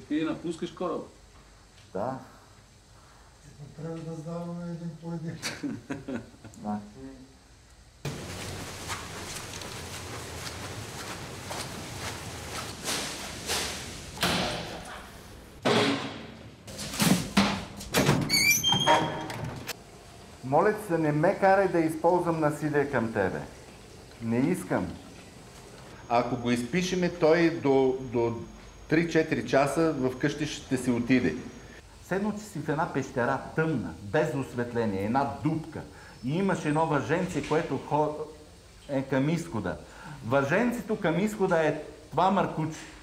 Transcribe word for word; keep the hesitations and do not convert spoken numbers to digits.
И напускаш кораб. Да. Трябва да сдаваме един по един. Да. Моля се, не ме карай да използвам насилие към тебе. Не искам. Ако го изпишеме, той до, до три-четири часа вкъщи ще си отиде. Седно, че си в една пещера тъмна, без осветление, една дупка. И имаш едно въженце, което е към изхода. Въженцето към изхода е това мъркуче.